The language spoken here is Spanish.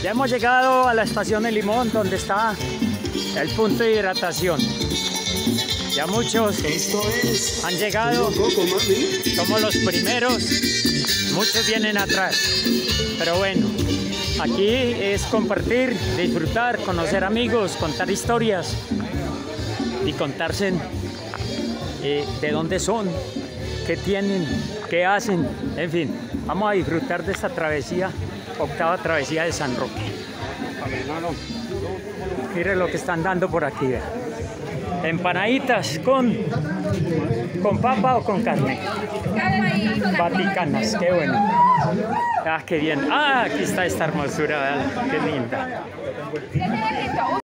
Ya hemos llegado a la estación El Limón, donde está el punto de hidratación. Ya muchos han llegado, somos los primeros, muchos vienen atrás. Pero bueno, aquí es compartir, disfrutar, conocer amigos, contar historias y contarse de dónde son, qué tienen, qué hacen, en fin. Vamos a disfrutar de esta travesía, octava travesía de San Roque. Miren lo que están dando por aquí, vean. Empanaditas con papa o con carne. Vaticanas, qué bueno. Ah, qué bien. Ah, aquí está esta hermosura, vean, qué linda.